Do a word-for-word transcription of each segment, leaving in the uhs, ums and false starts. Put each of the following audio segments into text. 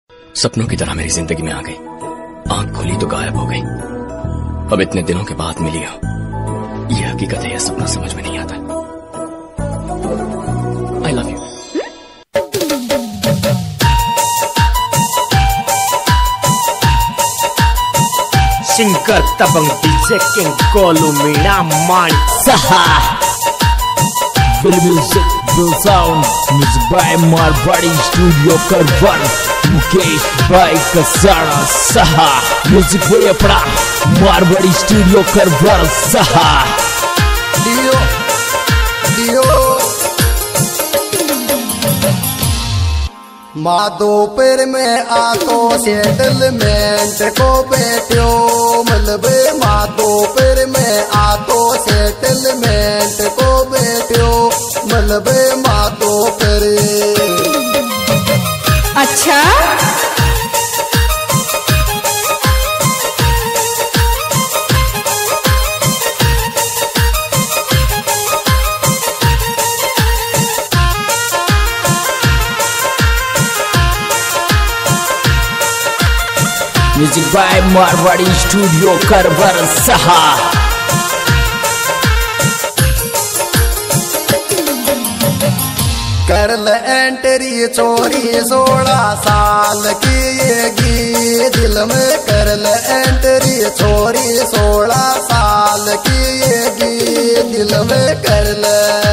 सपनों की तरह मेरी जिंदगी में आ गई। आंख खोली तो गायब हो गई। अब इतने दिनों के बाद मिली हो। ये हकीकत है या सपना समझ में नहीं आता। I love you. Singer tabang diseking kolumina man saha Bill music, Bill sound Music by Marwadi Studio Karwar Mukesh by Kasara saha Music by apna Marwadi Studio Karwar saha Dio Dio Madhopur में आतो settlement को बैठो मलबे माधोपुर में आतो settlement को बैठो मलबे माधोपुर। अच्छा Music by Marwadi Studio Karwar saha कर ल एंट्री चोरी सोलह साल की येगी दिल में कर ल एंट्री चोरी सोलह साल की येगी दिल में कर ल।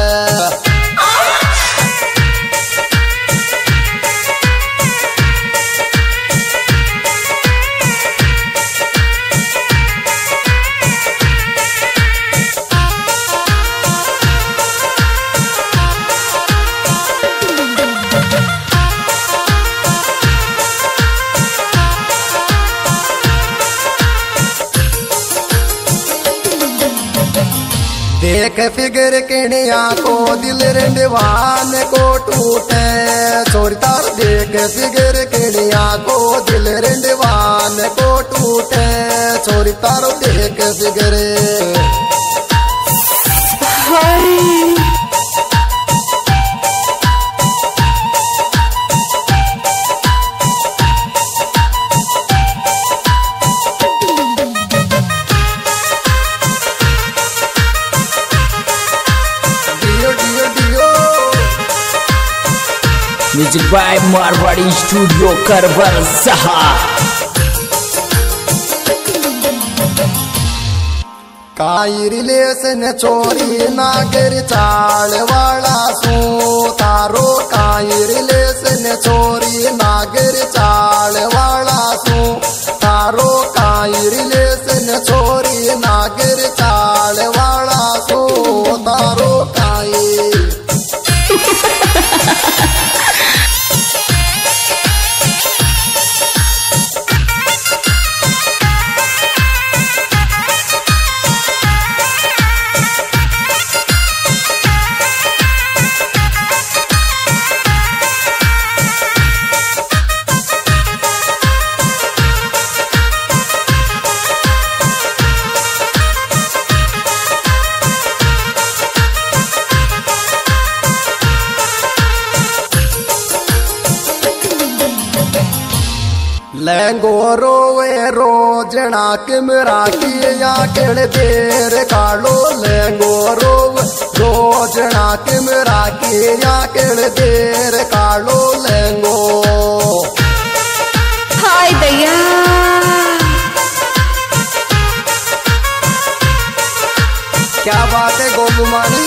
देख फिगर किणिया को दिल रंडवान को टूटे चोरी तार देख फिगर किणिया को दिल रंडवान को टूटे चोरी तार देख figure. Music by Marwadi Studio Karwar saha काई रिलेशन चोरी नागर चाल वाला सू तारो काई रिलेशन चोरी नागर चाल वाला सू तारो काई रिलेशन चोरी नागर चाल वाला सू तारो काई। लैंगो रोवे रोजना किमरा की या केड़ देर कालो लैंगो रोव रोजना किमरा की या केड़ देर कालो लैंगो। हाय दया क्या बात है गोलुमानी।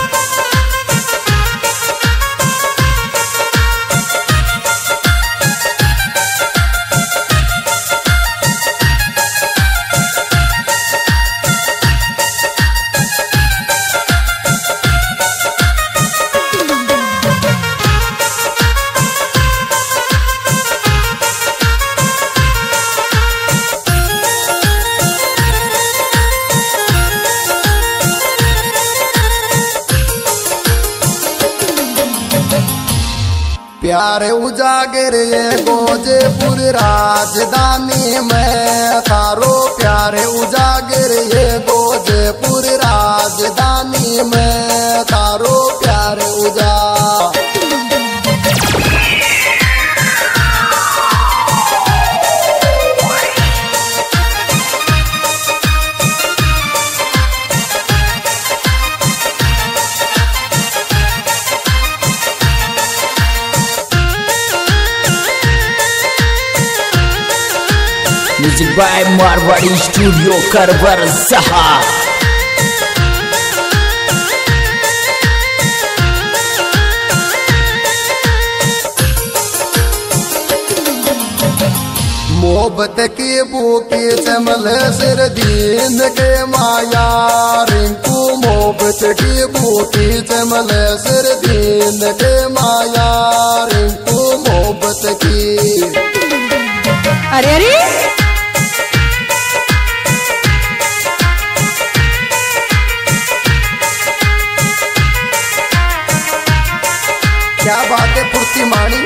प्यारे उजागर ये गोजेपुर राजधानी में थारो प्यारे उजागर ये गोजेपुर राजधानी में थारो प्यारे उजा। Music by Marwadi studio Karwar Saha. मोहब्बत की भूखी चमल सिर दीन के माया रिंकू मोहब्बत की भूखी चमल सिर दीन के माया रिंकू मोहब्बत की। अरे अरे क्या बात है फुर्ती मानी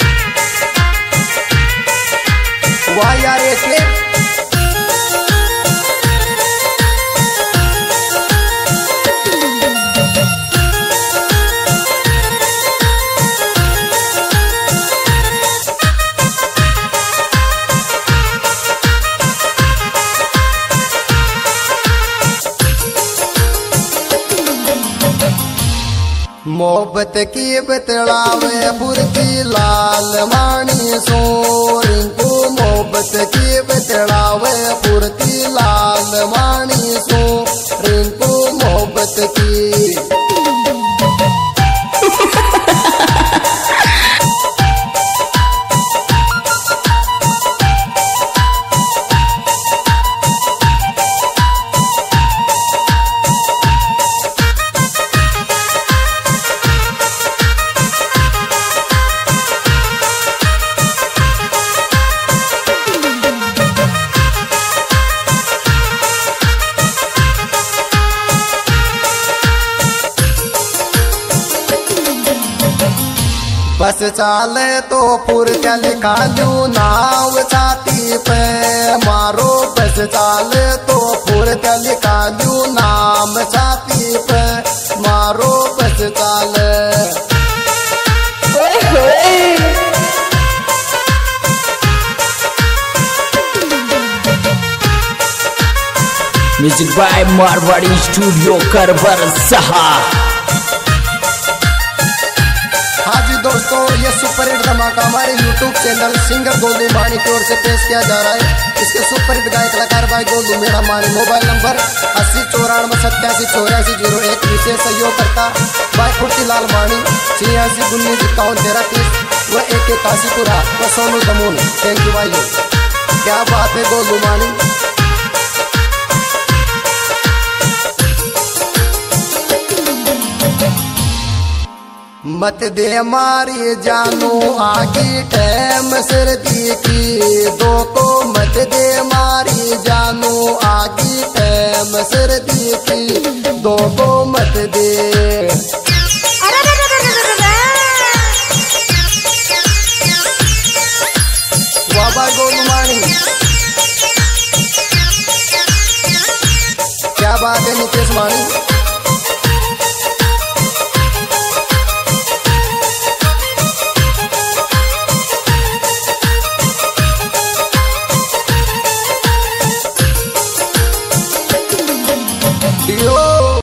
वाह यार ये मोहब्बत की बतलावे फुर्ती लाल मानी सो रिंकू मोहब्बत की बतलावे फुर्ती लाल मानी सो रिंकू मोहब्बत की। बस चाले तो पुर क्या लिखा लू नाव छाती पे मारो बस चाले तो पुर क्या लिखा लू नाम छाती पे मारो बस चाले। Music by Marwadi studio Karwar Saha. हाँ जी दोस्तों, ये सुपर हिट धमाका हमारे यूट्यूब चैनल सिंगर गोलू मानी की ओर से पेश किया जा रहा है। इसके सुपर हिट गायक कलाकार भाई गोलू मेरा मानी। मोबाइल नंबर अस्सी चौरानवे सत्तासी चौरासी जीरो एक। विशेष सहयोग करता भाई फुर्ती लाल मानी छियासी उन्नीस इक्यावन तेरह तीस व एक इक्यासीपुरा व सोनू दमून। थैंक यू भाई, क्या बात है गोलू मानी। मत दे मारी जानू आगे टैम सर्दी की दो को मत दे मारी जानू आगे टैम सर्दी की दो को मत दे। बाबा गोलू मानी, क्या बात है नितेश मानी।